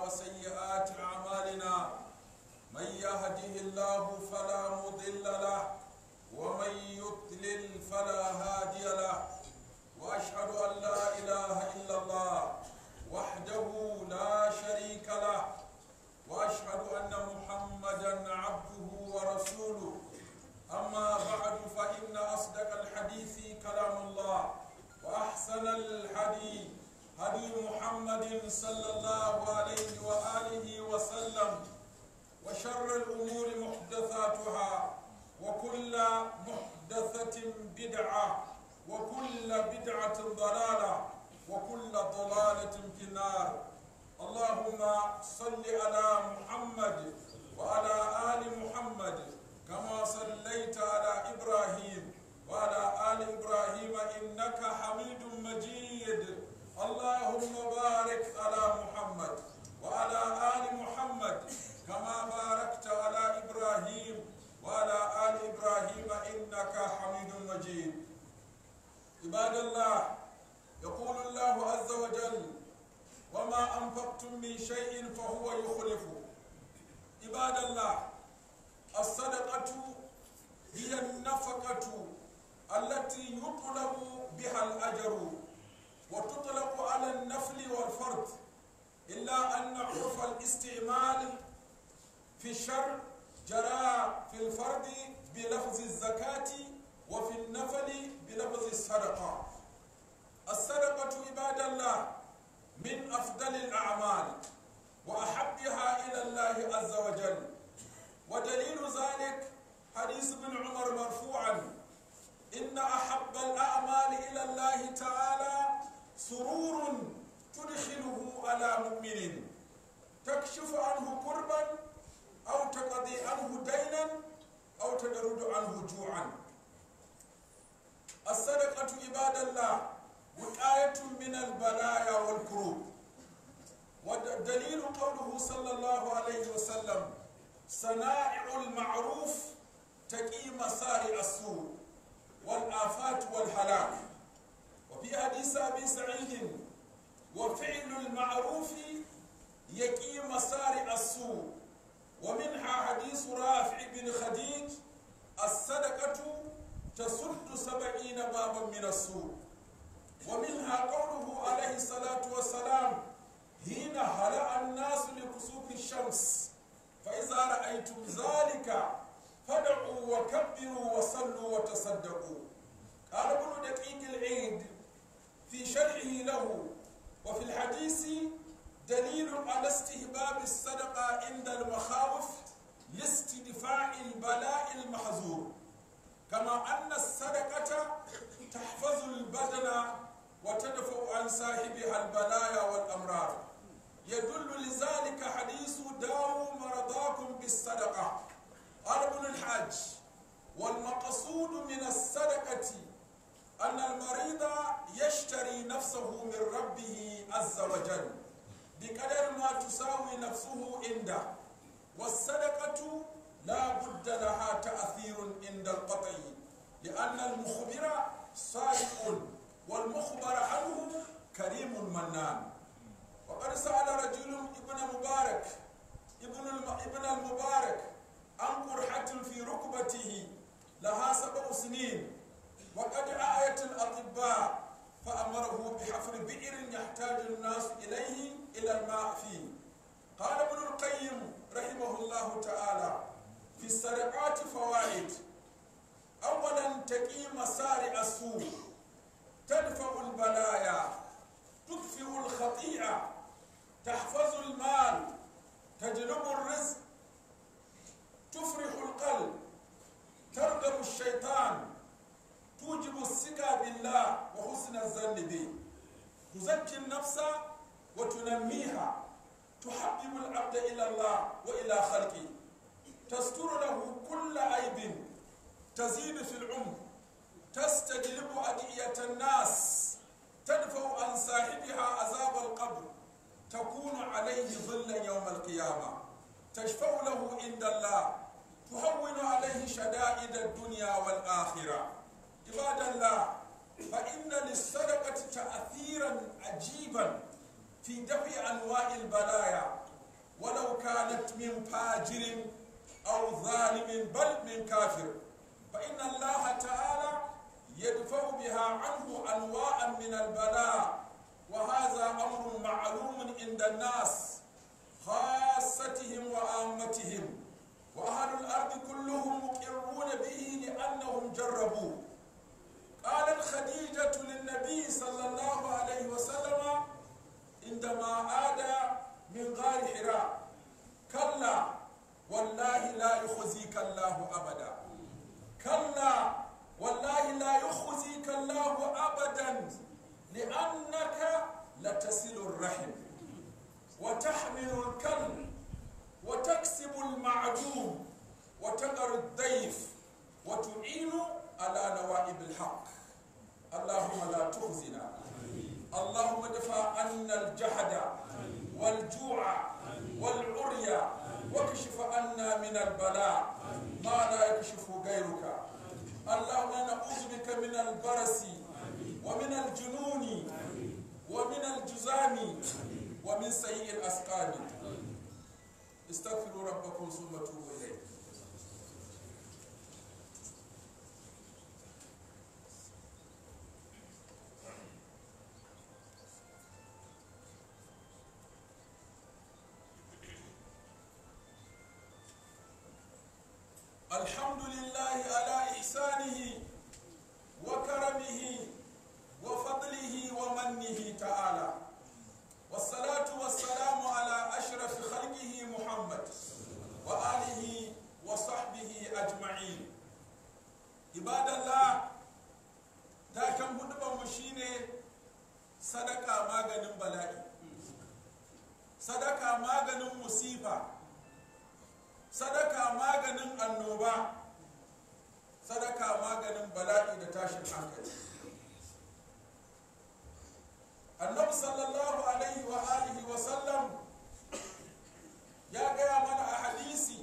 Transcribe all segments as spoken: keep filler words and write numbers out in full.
وسيئات أعمالنا. من يهده الله فلا مضل له ومن يضلل فلا هادي له، وأشهد أن لا إله إلا الله وحده لا شريك له، وأشهد أن محمدا عبده ورسوله. أما بعد، فإن أصدق الحديث كلام الله، وأحسن الحديث هدي محمد صلى الله عليه وآله وسلم، وشر الأمور محدثاتها، وكل محدثة بدعة، وكل بدعة ضلالة، وكل ضلالة في النار. اللهم صل على محمد وعلى آل محمد كما صليت على إبراهيم وعلى آل إبراهيم إنك حميد مجيد. اللهم بارك على محمد وعلى آل محمد كما باركت على إبراهيم وعلى آل إبراهيم إنك حميد مجيد. عباد الله، يقول الله عز وجل: وما أنفقتم من شيء فهو يخلفه. عباد الله، الصدقة هي النفقة التي يطلب بها الأجر، وتطلق على النفل والفرض، إلا أن عرف الاستعمال في الشرع جرى في الفرض بلفظ الزكاة وفي النفل بلفظ الصدقة. الصدقة عباد الله من أفضل الأعمال وأحبها إلى الله عز وجل، ودليل ذلك حديث ابن عمر مرفوعا: إن أحب الأعمال إلى الله تعالى سرور تدخله على مؤمن تكشف عنه كربا أو تقضي عنه دينا أو تدرد عنه جوعا. الصدقة عباد الله وقاية من البلايا والكروب، والدليل قوله صلى الله عليه وسلم: صنائع المعروف تقي مسارع السوء والآفات والهلاك. وفي حديث أبي سعيد: وفعل المعروف يقي مسارع السوء. ومنها حديث رافع بن خديج: الصدقة تسد سبعين بابا من السوء. ومنها قوله عليه الصلاة والسلام: حين هلأ الناس لكسوف الشمس فإذا رأيتم ذلك فادعوا وكبروا وصلوا وتصدقوا. قال ابن دقيق العيد في شرحه له: وفي الحديث دليل على استحباب الصدقة عند المخاوف لاستدفاع البلاء المحظور، كما أن الصدقة تحفظ البدن وتدفع عن صاحبها البلايا والأمراض. يدل لذلك حديث: داووا مرضاكم بالصدقة. قال ابن الحاج: والمقصود من الصدقة أن المريض يشتري نفسه من ربه عز وجل بقدر ما تساوي نفسه عنده، والصدقة لا بد لها تأثير عند القطع، لأن المخبر صادق والمخبر عنه كريم منان. وقد سأل رجل ابن مبارك ابن ابن المبارك عن قرحة في ركبته لها سبع سنين، وقد آيت الأطباء فأمره بحفر بئر يحتاج الناس إليه إلى الماء فيه. قال ابن القيم رحمه الله تعالى: في الصدقات فوائد. أولا، تقي مسارع السوء، تدفع البلايا، تدفئ الخطيئة، تحفظ المال، تجلب الرزق، تفرح القلب، ترغب الشيطان، توجب الثقة بالله وحسن الظن به، تزكي النفس وتنميها، تحبب العبد إلى الله وإلى خلقه، تستر له كل عيب، تزيد في العمر، تستجلب أدعية الناس، تدفع عن صاحبها عذاب القبر، تكون عليه ظلا يوم القيامة، تشفع له عند الله، تهون عليه شدائد الدنيا والآخرة. عباد الله، فإن للصدقة تأثيرا عجيبا في دفع أنواع البلايا ولو كانت من فاجر أو ظالم بل من كافر، فإن الله تعالى يدفع بها عنه أنواعا من البلاء، وهذا أمر معلوم عند الناس خاصتهم وعامتهم، وأهل الأرض كلهم مقرون به لأنهم جربوه. قالت خديجة للنبي صلى الله عليه وسلم عندما عاد من غار حراء: كلا والله لا يخزيك الله أبدا، كلا والله لا يخزيك الله أبدا، لأنك لتصل الرحم وتحمل الكل وتكسب المعدوم وتقر الضيف وتعين على نوائب الحق. اللهم لا تخزنا، اللهم ادفع عنا الجهد والجوع والعري، واكشف عنا من البلاء ما لا يكشف غيرك. اللهم نعوذ بك من البرص ومن الجنون ومن الجذام ومن سيء الأسقام. استغفروا ربكم ثم توبوا إليه. الحمد لله على إحسانه وكرمه وفضله ومنه تعالى، والصلاة والسلام على أشرف خلقه محمد وآله وصحبه أجمعين. عباد الله، تاكم هدبا مشيني صدقة ماغن بلائي، صدقة ماغن مصيبة، sadaka maganin annoba, sadaka maganin bala'i da tashin hankali. Annabi sallallahu alaihi wa alihi wa sallam ya gaya mana a hadisi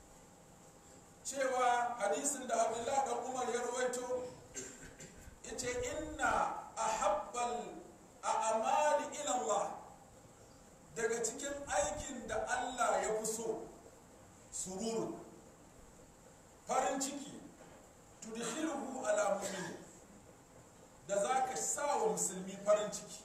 cewa, hadisin da Abdullah dan Umar ya rawaito, yace inna ahabbal a'mali ila Allah, daga cikin aikin da Allah ya fi so, sururu, farin ciki, tudkhiluhu ala mu'min, da zaka sa wa musulmi farin ciki,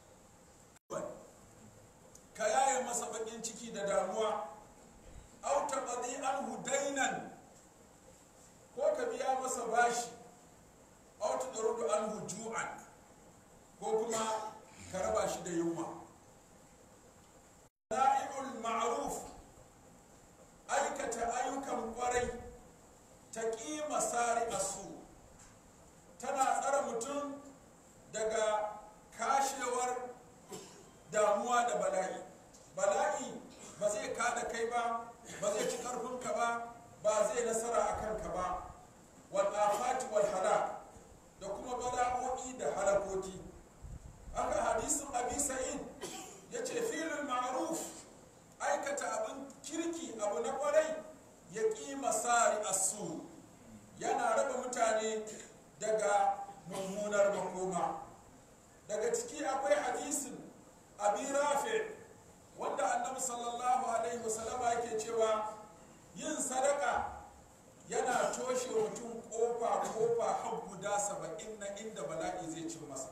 ka yaye masa bakin ciki da damuwa, aw taqdi anhu daynan, ko ka biya masa bashi, aw tudrudu anhu ju'an, ko kuma ka raba shi da yunwa. Na'imul ma'ruf, aikata ayyukan kwarai, ta ƙi masari asu, tana tsara mutum daga kashewar damuwa da bala'i. Bala'i ba zai kada kai ba, ba zai ci ƙarfinka ba, ba zai nasara a kanka ba. Wal afati wal halak, da kuma bala'o'i da halakoki. Haka hadisin Abi Sa'id yace filul ma'ruf, aikata abin kirki, abu na kwarai, ya ƙi masari asu, yana raba mutane daga mummunar makoma. Daga ciki akwai hadisin Abi Rafi, wanda Annabi sallallahu alaihi wasallama yake cewa yin sadaka yana toshe mutum kofa kofa har guda saba'in na inda bala'i zai cin masa.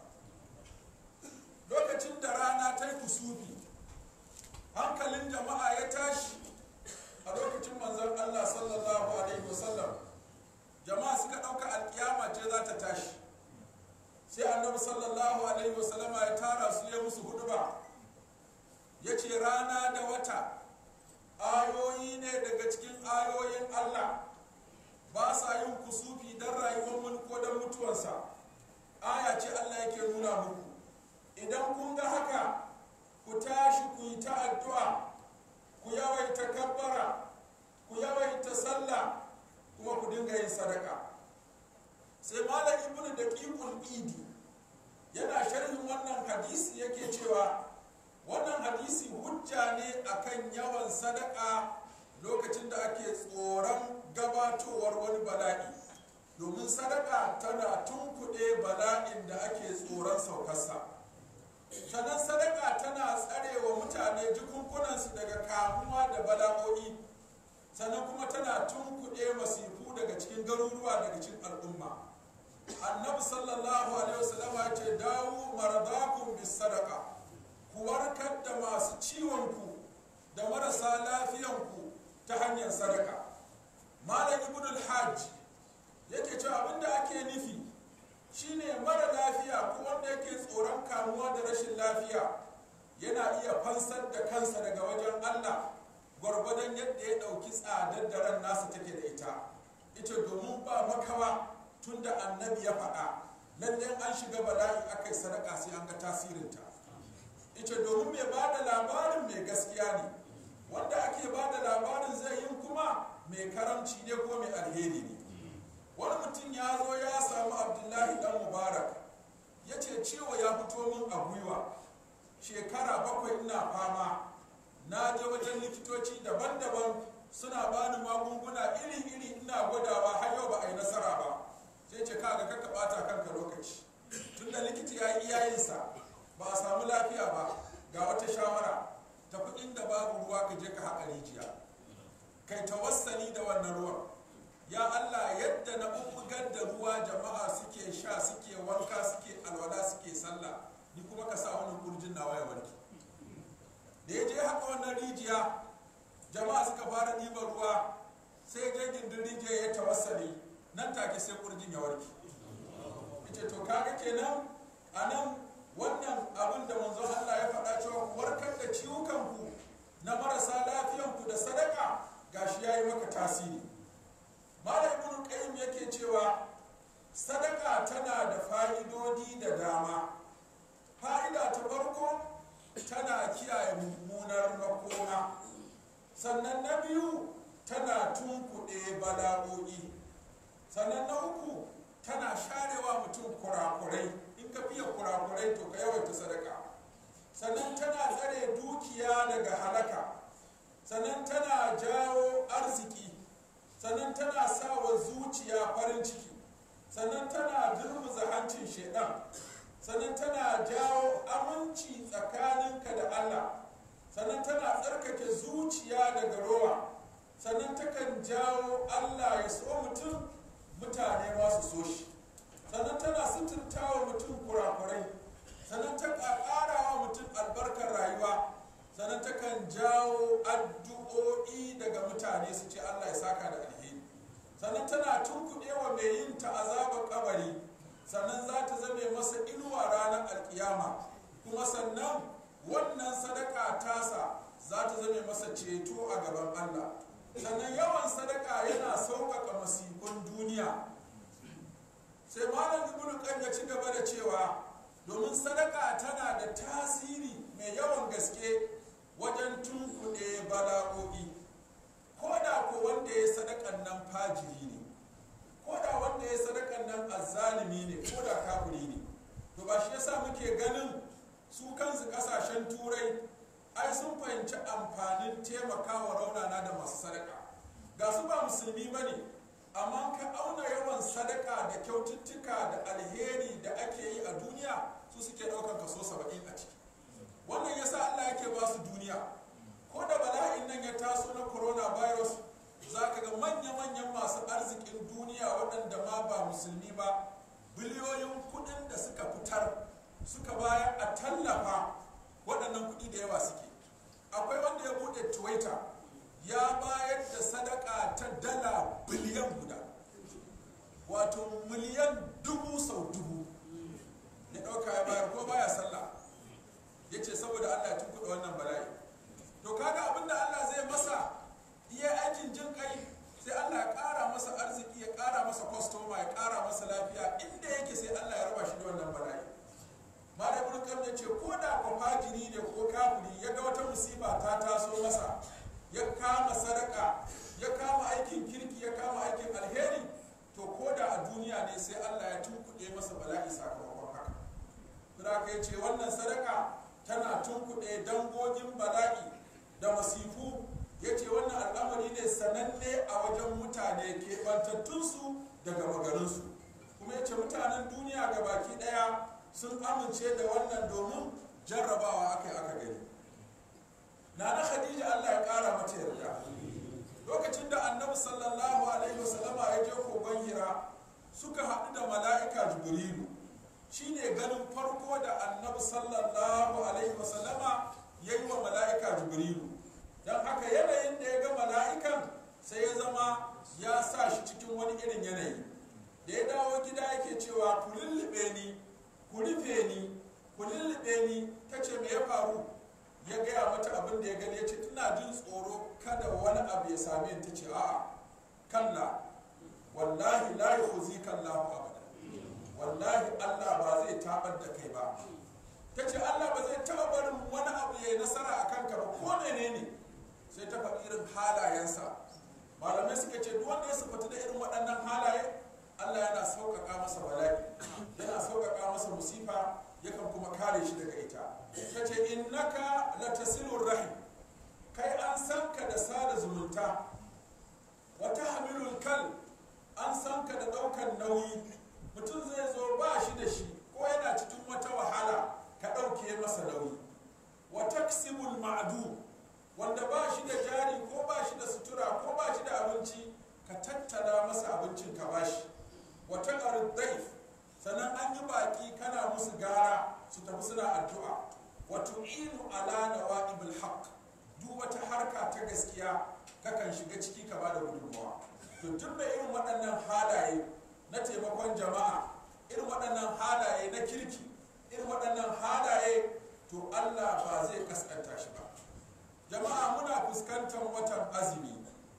Lokacin da rana ta yi kusufi, hankalin jama'a ya tashi a lokacin manzon Allah sallallahu alaihi wasallam, jama'a suka ɗauka alkiyama ce za ta tashi. Sai Annabi sallallahu alaihi wasallam ya tara su, ya musu huduba, ya ce rana da wata ayoyi ne daga cikin ayoyin Allah, ba sa yin kusufi don rayuwar mun ko don mutuwarsa. Aya ce Allah yake nuna muku, idan kun ga haka, ku tashi ku yi ta addu'a, ku yawaita kabbara, ku yawaita sallah, kuma ku dinga yin sadaka. Sai Malam Ibnu Daqiqul Idi yana sharhin wannan hadisi yake cewa, wannan hadisi hujja ne akan yawan sadaka lokacin da ake tsoron gabatowar wani bala'i, domin sadaka tana tunkuɗe bala'in da ake tsoron saukarsa. Sannan sadaka tana tsare wa mutane jikunkunansu daga kamuwa sannan kuma tana tunkuɗe masifu daga cikin garuruwa daga cikin al'umma. Annabi sallallahu alaihi wasallam ya ce dawu maradakum bis sadaqa, ku warkar da masu ciwon ku da marasa lafiyan ku ta hanyar sadaka. Malam Ibn al-Hajj yake cewa abinda ake nufi shine mara lafiya ko wanda yake tsoron kamuwa da rashin lafiya yana iya fansar da kansa daga wajen Allah gwargwadon yadda ya ɗauki tsadar da ran nasa take da ita. Ita domin ba makawa tunda annabi ya faɗa lallai an shiga bala'i akai sadaka sai an ga tasirinta. Ita domin mai ba da labarin mai gaskiya ne, wanda ake ba da labarin zai yin kuma mai karamci ne ko mai alheri ne. Wani mutum ya zo ya samu Abdullahi dan Mubarak ya ce ciwo ya fito min a gwiwa, shekara bakwai ina fama, na je wajen likitoci daban-daban suna bani magunguna iri-iri ina gwadawa har yau ba a yi nasara ba. Sai ce kaga kakka bata kanka lokaci, tunda likita ya yi iyayensa ba a samu lafiya ba, ga wata shawara, tafi inda babu ruwa ka je ka haƙa rijiya, kai tawassali da wannan ruwan. Ya Allah, yadda na bubbugar da ruwa jama'a suke sha, suke wanka, suke alwala, suke sallah, ni kuma ka sa wannan kurjin nawa ya warke. Da ya je haka wannan rijiya, jama'a suka fara ɗiban ruwa, sai je gindin rijiya ya tawassali, nan take sai kurjin ya warke. Ita to kaga kenan a nan wannan abin da manzon Allah ya faɗa cewa warkar da ciwukanku na marasa lafiyanku da sadaka gashi ya yi maka tasiri. Malam Ibn Qayyim yake cewa sadaka tana da fa'idodi da dama. Fa'ida ta farko tana kiyaye mummunar makoma, sannan na biyu tana tunkuɗe bala'o'i, sannan na uku tana sharewa mutum kurakurai, in ka fiye kurakurai to ka yawaita sadaka, sannan tana tsare dukiya daga halaka, sannan tana jawo arziki, sannan tana sa wa zuciya farin ciki, sannan tana durmuza hancin shaidan, sannan tana jawo aminci tsakaninka da Allah, sannan tana tsarkake zuciya daga rowa, sannan takan jawo Allah ya so mutum, mutane masu so shi, sannan tana suturta wa mutum kurakurai, sannan ta ƙara wa mutum albarkar rayuwa, sannan takan jawo addu'o'i daga mutane su ce Allah ya saka da alheri, sannan tana tunkuɗe wa mai yin ta azabar kabari, sannan za ta zame masa inuwa ranar alkiyama, kuma sannan wannan sadaka tasa za ta zame masa ceto a gaban Allah. Sannan yawan sadaka yana sauƙaƙa masifun duniya. Sai Malam Ibn Qayyim ya ci gaba da cewa domin sadaka tana da tasiri mai yawan gaske wajen tunkuɗe bala'o'i, ko da ko wanda ya sadakan nan fajiri ne, ko da wanda ya sadakan nan azzalimi ne, ko da kafiri ne. To ba shi yasa muke ganin su kansu kasashen turai ai sun fahimci amfanin taimakawa raunana da masu sadaka. Ga su ba musulmi ba ne, amma ka auna yawan sadaka da kyaututtuka da alheri da ake yi a duniya, su suke ɗaukar kaso saba'in a ciki. Wannan yasa Allah yake ba su duniya. Ko da bala'in nan ya taso na coronavirus, za ka ga manya-manyan masu arzikin duniya waɗanda ma ba musulmi ba, biliyoyin kuɗin da suka fitar suka bayar a tallafa, waɗannan kuɗi da yawa suke. Akwai wanda ya buɗe Twitter ya bayar da sadaka ta dala biliyan guda, wato miliyan dubu sau dubu ya ɗauka ya bayar, ko baya sallah, ya ce saboda Allah ya tunkuɗa wannan bala'i. To kaga abinda Allah zai masa iya aikin jin kai, sai Allah ya ƙara masa arziki, ya ƙara masa kwastoma, ya ƙara masa lafiya, inda yake sai Allah ya raba shi da wannan bala'i. Malam Ibn Qayyim ya ce ko da ko fajiri ne ko kafiri ya ga wata musiba ta taso masa, ya kama sadaka, ya kama aikin kirki, ya kama aikin alheri, to ko da a duniya ne sai Allah ya tunkuɗe masa bala'i sakamakon haka. Kuma ka ce wannan sadaka tana tunkuɗe dangogin bala'i da masifu. Ya ce wannan al'amari ne sananne a wajen mutane keɓantattunsu daga magarinsu, kuma ya ce mutanen duniya gabaki ɗaya sun amince da wannan domin jarrabawa aka yi aka gani. Nana Khadija Allah ya ƙara mata yarda, lokacin lokacin da annabi sallallahu alaihi wasallama ya je kogon hira suka haɗu da mala'ika jibrilu, shine ganin farko da annabi sallallahu alaihi wasallama ya yi wa mala'ika jibrilu. don haka yanayin da ya ga mala'ikan sai ya zama ya sa shi cikin wani irin yanayi. Da ya dawo gida yake cewa ku lullube ni, ku rufe ni, ku lullube ni. Ta ce me ya faru? Ya gaya mata abin da ya gani. Ya ce tana jin tsoro kada wani abu ya same ni. Ta ce a'a, kalla, wallahi la yukhzika Allahu abada, wallahi Allah ba zai tabar da kai ba. Ta ce Allah ba zai taɓa barin wani abu ya yi nasara a kanka ba, ko menene? Sai ta faɗi irin halayensa. Malamai suka ce duk wanda ya sifatu da irin waɗannan halaye, Allah yana sauƙaƙa masa bala'i, yana sauƙaƙa masa musifa, yakan kuma kare shi daga ita. Ta ce innaka latasilur rahim, kai an san ka da sada zumunta, wa tahmilul kal, an san ka da ɗaukan nauyi. Mutum zai zo ba shi da shi ko yana cikin wata wahala, ka ɗauke masa nauyi. Wa taksibul ma'du, wanda ba shi da jari ko ba shi da sutura ko ba shi da abinci, ka tattala masa abincin ka bashi. Wa taqarid daif, sannan an yi baki kana musu gara su tafi suna addu'a. Wa tu'inu ala nawaibil haqq, duk wata harka ta gaskiya kakan shiga ciki ka bada gudunmawa. To duk da irin waɗannan halaye na taimakon jama'a, irin waɗannan halaye na kirki, irin waɗannan halaye, to Allah ba zai kaskanta shi ba. Jama'a, muna fuskantar watan azumi.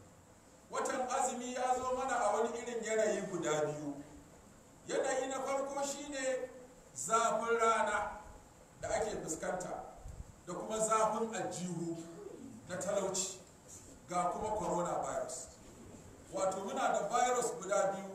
Watan azumi ya zo mana a wani irin yanayi guda biyu. Yanayi na farko shine zafin rana da ake fuskanta, da kuma zafin aljihu na talauci, ga kuma coronavirus. Wato muna da virus guda biyu,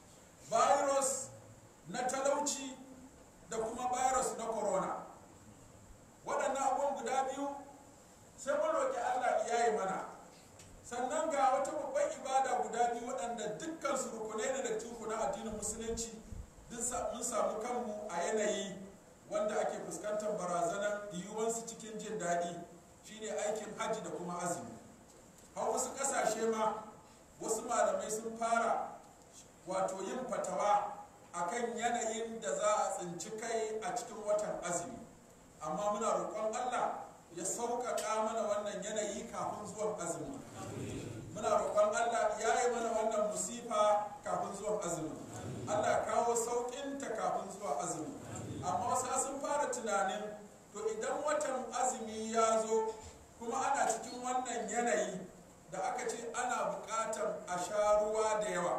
virus na talauci da kuma virus na corona. Waɗannan abubuwan guda biyu sai mun roƙi Allah ya yi mana. Sannan ga wata babban ibada guda biyu waɗanda dukkan su rukunai ne da tuku na addinin musulunci. Mun samu kanmu a yanayi wanda ake fuskantar barazanar yiwuwansu cikin jin daɗi, shine aikin hajji da kuma azumi. Har wasu ƙasashe ma wasu malamai sun fara wato yin fatawa akan yanayin da za a tsinci kai a cikin watan azumi. Amma muna roƙon Allah ya sauƙaƙa mana wannan yanayi kafin zuwan azumi. Muna roƙon Allah ya yi mana wannan musifa kafin zuwan azumi. Allah kawo sauƙinta kafin zuwa azumi. Amma wasu sun fara tunanin, to idan watan azumi ya zo kuma ana cikin wannan yanayi da aka ce ana buƙatar a sha ruwa da yawa,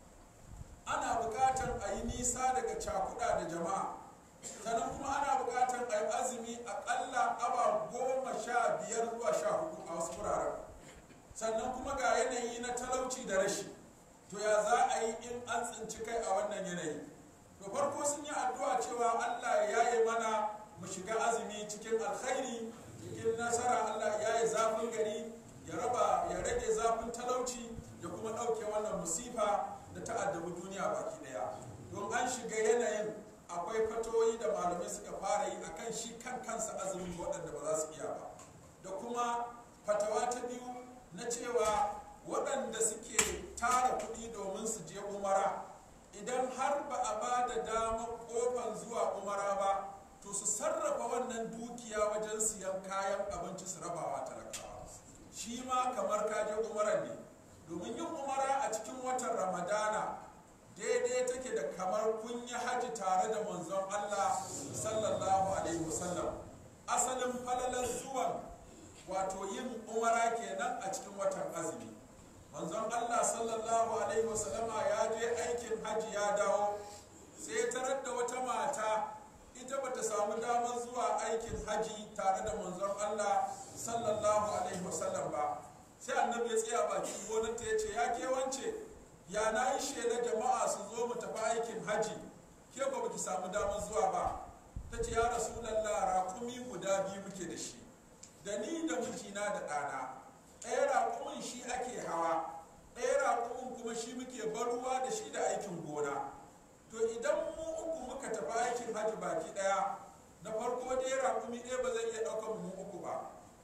ana buƙatar a yi nisa daga cakuɗa da jama'a, sannan kuma ana buƙatar a yi azumi aƙalla awa goma sha biyar zuwa sha hudu a wasu wuraren, sannan kuma ga yanayi na talauci da rashi. To ya za a yi in an tsinci kai a wannan yanayi? To farko sun yi addu'a cewa Allah ya yi mana mu shiga azumi cikin alkhairi, cikin nasara. Allah ya yi zafin gari, ya raba ya rage zafin talauci, da kuma ɗauke wannan musifa da ta'addabi duniya baki ɗaya. Don an shiga yanayin, akwai fatoyi da malamai suka fara yi akan shi kan kansa azumin waɗanda ba za su iya ba, da kuma fatawa ta biyu na cewa waɗanda suke tara kuɗi domin su je umara, idan har ba a ba da damar ƙofan zuwa umara ba, to su sarrafa wannan dukiya wajen siyan kayan abinci su rabawa talakawa. Shi ma kamar kaje umaran ne, domin yin umara a cikin watan ramadana daidai take da kamar kun yi haji tare da manzon Allah sallallahu alaihi wasallam. Asalin falalar zuwan wato yin umara kenan a cikin watan azumi. Manzon Allah sallallahu alaihi wasallama ya je aikin haji ya dawo, sai tarar da wata mata ita bata samu damar zuwa aikin haji tare da manzon Allah sallallahu alaihi wasallam ba. Sai annabi ya tsaya bakin gonarta ya ce, ya ke wance, ya na yi shaida jama'a su zo mu tafi aikin haji, ke ba baki samu damar zuwa ba. Ta ce, ya Rasulallah, raƙumi guda biyu muke da shi, da ni da mijina da ɗana. Ɗaya raƙumin shi ake hawa, ɗaya raƙumin kuma shi muke baruwa da shi da aikin gona. To idan mu uku muka tafi aikin haji baki ɗaya, na farko dai raƙumi ɗaya ba zai iya ɗaukar mu uku ba,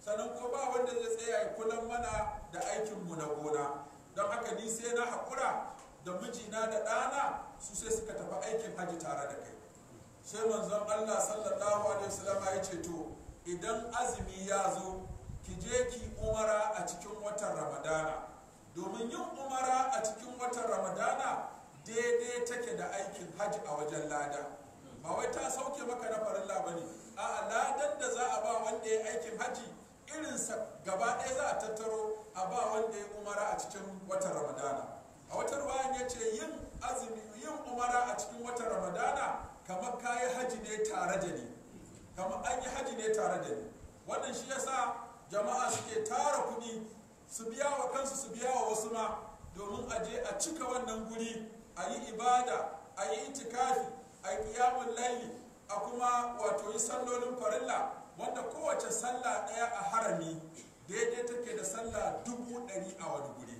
sannan ko ba wanda zai tsaya ya kulan mana da aikinmu na gona. Don haka ni sai na haƙura da mijina da ɗana su sai suka tafi aikin haji tare da kai. Sai manzon Allah sallallahu alaihi wasallam ya ce to idan azumi ya zo ki je ki umara a cikin watan Ramadana, domin yin umara a cikin watan Ramadana daidai take da aikin haji a wajen lada. Ba wai ta sauke maka na farilla bane, a'a ladan da za a ba wanda ya aikin haji irinsa gaba ɗaya za a tattaro a ba wanda ya umara a cikin watan Ramadana. A watan ruwayan ya ce yin azumi yin umara a cikin watan Ramadana kamar kayi haji ne tare da ni, kamar an yi haji ne tare da ni. Wannan shi yasa jama'a suke tara kuɗi su biya wa kansu su biya wa wasu ma, domin a je a cika wannan guri a yi ibada, a yi itikafi, a yi qiyamul layli, a kuma wato yi sallolin farilla, wanda kowace sallah ɗaya a harami daidai take da sallah dubu ɗari a wani guri.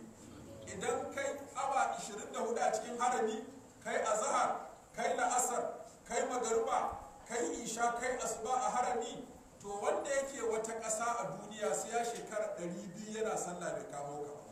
Idan kai awa ishirin da hudu a cikin harami, kai azhar, kai la'asar, kai magariba, kai isha, kai asuba a harami, to wanda yake wata ƙasa a duniya sai ya shekara ɗari biyu yana sallah bai kamo ka.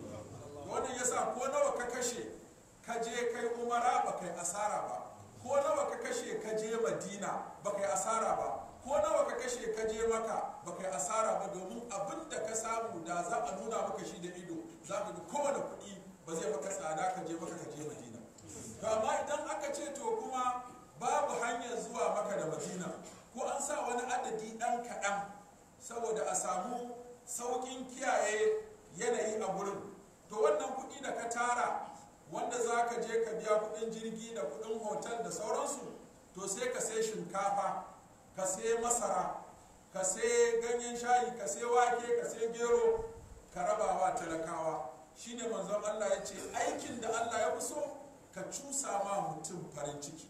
Wannan yasa ko nawa ka kashe ka je kai umara ba kai asara ba, ko nawa ka kashe ka je madina ba kai asara ba, ko nawa ka kashe ka je maka ba kai asara ba, domin abin da ka samu da za a nuna maka shi da ido za ka ga kowane kuɗi ba zai maka tsada ka je maka ka je madina. To amma idan aka ce to kuma babu hanyar zuwa maka da madina, ko an sa wani adadi ɗan kaɗan saboda a samu sauƙin kiyaye yanayi a gurin, to wannan kuɗi da ka tara wanda za ka je ka biya kuɗin jirgi da kuɗin hotel da sauransu, to sai ka sai shinkafa, ka sai masara, ka sai ganyen shayi, ka sai wake, ka sai gero, ka rabawa talakawa. Shine manzon Allah ya ce aikin da Allah ya fi so ka cusa ma mutum farin ciki.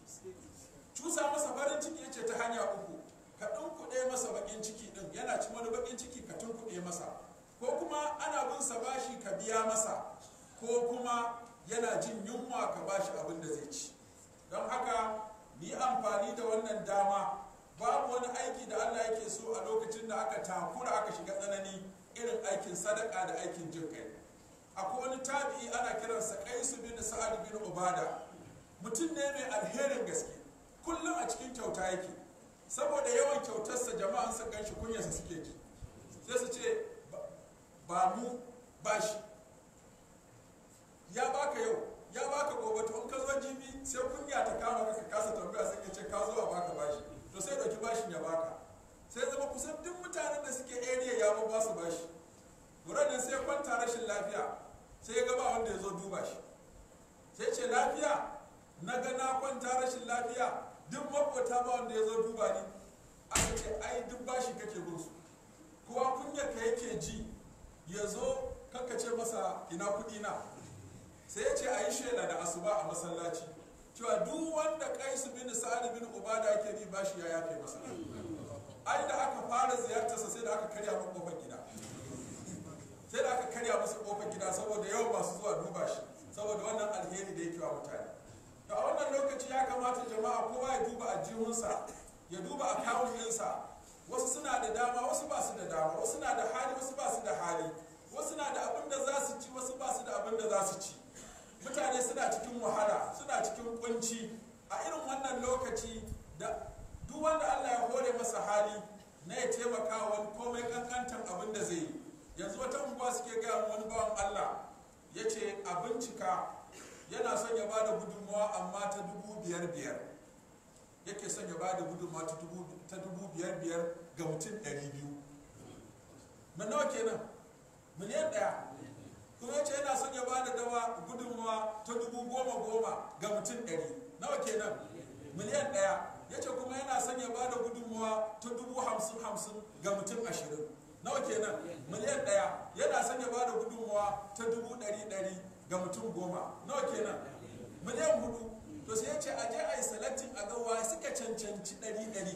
Cusa masa farin ciki yace ta hanya uku: ka tunkuɗe masa bakin ciki din, yana ci wani bakin ciki ka tunkuɗe masa, ko kuma ana bin sa bashi ka biya masa, ko kuma yana jin yunwa ka bashi abin da zai ci. Don haka ni amfani da wannan dama. Babu wani aiki da Allah yake so a lokacin da aka takura aka shiga tsanani irin aikin sadaka da aikin jin kai. Akwai wani tabi'i ana kiransa Qais bin Sa'ad bin Ubada, mutum ne mai alherin gaske, kullum a cikin kyauta yake. Saboda yawan kyautarsa jama'an sun ganshi kunyarsa suke ji, sai su ce ba mu bashi, ya baka yau ya baka gobe, to in ka zo jibi sai kunya ta kama ka kasa tambaya, sai ka ce ka zo a baka bashi, to sai dauki bashin ya baka. Sai zama kusan duk mutanen da suke area ya ba su bashi. Wurin sai kwanta rashin lafiya, sai ya ga ba wanda ya zo duba shi, sai ce lafiya, na ga na kwanta rashin lafiya, duk makwata ba wanda ya zo duba ni. Aka ce ai duk bashi kake gunsu, kowa kunyar ka yake ji ya zo kankace masa ina kuɗi na. Sai ya ce a yi shela da asuba a masallaci cewa duk wanda Qais bin Sa'ad bin Ubada yake bi bashi ya yafe masa. Ai da aka fara ziyartarsa sai da aka karya masa kofar gida, sai da aka karya masa kofar gida saboda yawan masu zuwa duba shi, saboda wannan alheri da yake wa mutane. To a wannan lokaci ya kamata jama'a kowa ya duba ajihunsa, ya duba akawun ɗinsa. Wasu suna da dama, wasu ba su da dama, wasu na da hali, wasu ba su da hali, wasu na da abin da za su ci, wasu ba su da abin da za su ci. Mutane suna cikin wahala, suna cikin kunci a irin wannan lokaci da duk wanda Allah ya hore masa hali na ya taimaka wani komai kankantan abin da zai yi. Yanzu wata unguwa suke gaya wani bawan Allah ya ce a bincika, yana son ya bada gudunmawa amma ta dubu biyar biyar, yake son ya bada gudunmawa ta dubu biyar biyar ga mutum ɗari biyu. Mun nawa kenan? Miliyan ɗaya. Kuma yace yana son ya bada dawa gudunmawa ta dubu goma goma ga mutum ɗari. Nawa kenan? Miliyan ɗaya. Yace kuma yana son ya bada gudunmawa ta dubu hamsin hamsin ga mutum ashirin. Nawa kenan? Miliyan ɗaya. Yana son ya bada gudunmawa ta dubu ɗari ɗari ga mutum goma. Nawa kenan? Miliyan hudu. To sai yace aje a yi selecting a ga wa suka cancanci ɗari ɗari,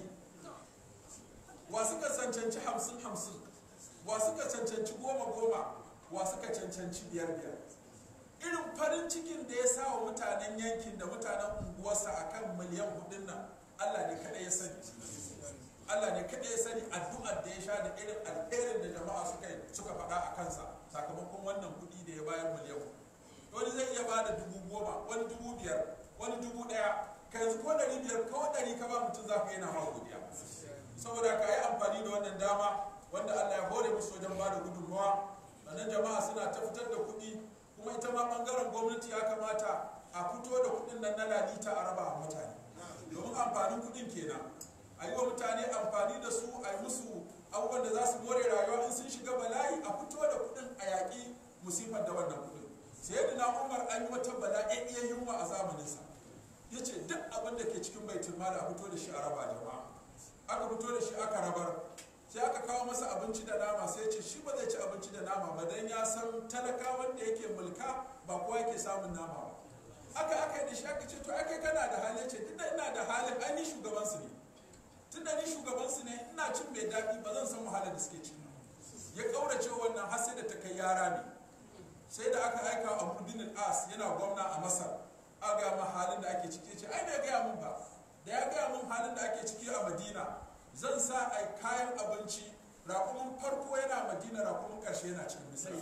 wa suka cancanci hamsin hamsin, wa suka cancanci goma goma, wa suka cancanci biyar biyar. Irin farin cikin da ya sa wa mutanen yankin da mutanen unguwarsa akan miliyan hudun nan Allah ne kaɗai ya sani. Allah ne kaɗai ya sani addu'ar da ya sha da irin alherin da jama'a suka suka faɗa a kansa sakamakon wannan kuɗi da ya bayar miliyan. Wani zai iya bada dubu goma, wani dubu biyar, wani dubu ɗaya, ka yanzu ko ɗari biyar ko ɗari ka ba mutum za ka yana ma godiya. Saboda ka yi amfani da wannan dama wanda Allah ya hore musu wajen bada gudunmawa. Sannan jama'a suna ta fitar da kuɗi, kuma ita ma ɓangaren gwamnati ya kamata a fito da kuɗin nan na lalita a raba a mutane. Domin amfanin kuɗin kenan. A yi wa mutane amfani da su, a yi musu abubuwan da za su more rayuwa in sun shiga bala'i, a fito da kuɗin a yaƙi musifar da wannan kuɗin. Sayyidina Umar an yi wata bala'iyar yunwa a zamaninsa. Ya ce duk abin da ke cikin baitul mali a fito da shi a raba jama'a. Aka fito da shi aka rabar. Sai aka kawo masa abinci da nama, sai ya ce shi ba zai ci abinci da nama ba dan ya san talakawan da yake mulka ba kowa yake samun nama ba. Aka aka yi da shi aka ce to ake kana da hali, ya ce duk da ina da halin ai ni shugabansu ne. Tunda ni shugabansu ne ina cin mai daɗi ba zan san wahalar da suke cin. Ya kaurace wannan har sai da ta kai yara ne. Sai da aka aika a Abdul As yana gwamna a Masar, a ga ma halin da ake ciki, ce ai bai gaya mun ba. Da ya gaya mun halin da ake ciki a Madina, zan sa ai kayan abinci, raƙumin farko yana Madina, raƙumin ƙarshe yana cikin misali.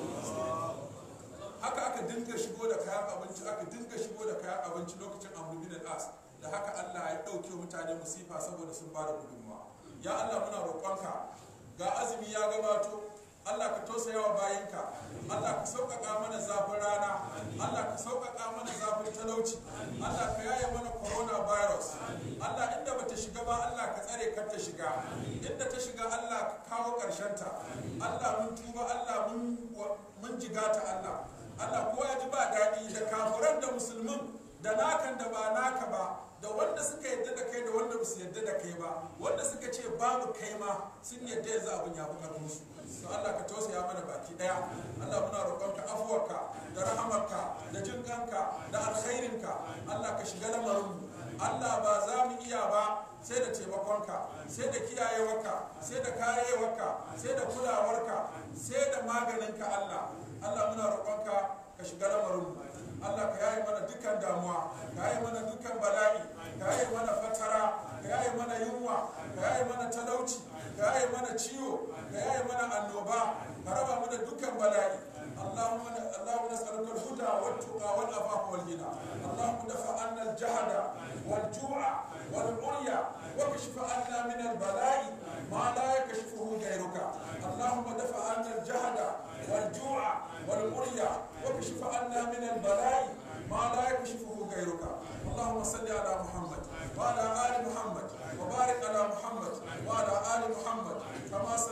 Haka aka dinga shigo da kayan abinci, aka dinga shigo da kayan abinci lokacin Abdul As. Da haka Allah ya ɗauke mutane musifa saboda sun bada gudunmawa. Ya Allah muna roƙonka, ga azumi ya gabato, Allah ka tausaya wa bayinka, Allah ka sauƙaƙa mana zafin rana, Allah ka sauƙaƙa mana zafin talauci, Allah ka yaye mana coronavirus, Allah inda bata shiga ba Allah ka tsare kar ta shiga, inda ta shiga Allah ka kawo ƙarshenta, Allah mun tuba, Allah mun jigata Allah, Allah kowa ya ji ba daɗi da kafiran da musulmin da nakan da ba naka ba, da wanda suka yadda da kai da wanda ba su yadda da kai ba, wanda suka ce babu kai ma sun yadda yanzu abin ya fi karfin su. To Allah ka tausaya mana baki daya, Allah muna roƙonka afuwarka da rahamarka da jin kanka da alkhairinka, Allah ka shiga lamarin mu. Allah ba za mu iya ba sai da taimakonka, sai da kiyayewarka, sai da karewarka, sai da kulawarka, sai da maganinka Allah. Allah muna roƙonka ka shiga lamarin mu. Allah ka yaye mana dukkan damuwa, ka yaye mana dukkan bala'i, ka yaye mana fatara, ka yaye mana yunwa, ka yaye mana talauci, ka yaye mana ciwo, ka yaye mana annoba, ka raba mu da dukkan bala'i. اللهم اللهم نسألك الهدى والتقى والعفاف والغنى. اللهم دفع عنا الجهد والجوع والعري واكشف عنا من البلاء ما لا يكشفه غيرك. اللهم دفع عنا الجهد والجوع والعري واكشف عنا من البلاء ما لا يكشفه غيرك. اللهم صل على محمد وعلى آل محمد وبارك على محمد وعلى آل محمد كما